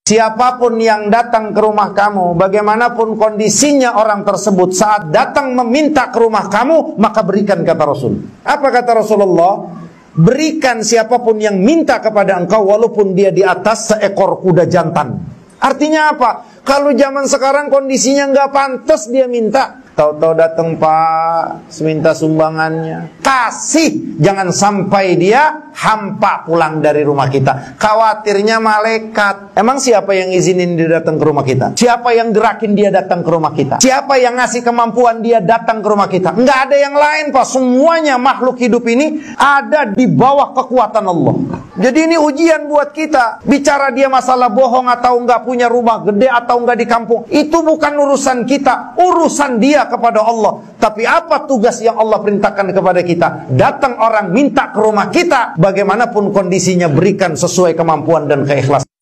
Siapapun yang datang ke rumah kamu, bagaimanapun kondisinya orang tersebut, saat datang meminta ke rumah kamu, maka berikan, kata Rasul. Apa kata Rasulullah? Berikan siapapun yang minta kepada engkau, walaupun dia di atas seekor kuda jantan. Artinya apa? Kalau zaman sekarang kondisinya nggak pantas dia minta, tahu-tahu datang, Pak, minta sumbangannya. Kasih, jangan sampai dia hampa pulang dari rumah kita. Khawatirnya malaikat. Emang siapa yang izinin dia datang ke rumah kita? Siapa yang gerakin dia datang ke rumah kita? Siapa yang ngasih kemampuan dia datang ke rumah kita? Nggak ada yang lain, Pak. Semuanya makhluk hidup ini ada di bawah kekuatan Allah. Jadi ini ujian buat kita. Bicara dia masalah bohong atau nggak punya rumah gede atau nggak di kampung, itu bukan urusan kita, urusan dia kepada Allah. Tapi apa tugas yang Allah perintahkan kepada kita? Datang orang minta ke rumah kita, bagaimanapun kondisinya, berikan sesuai kemampuan dan keikhlasan.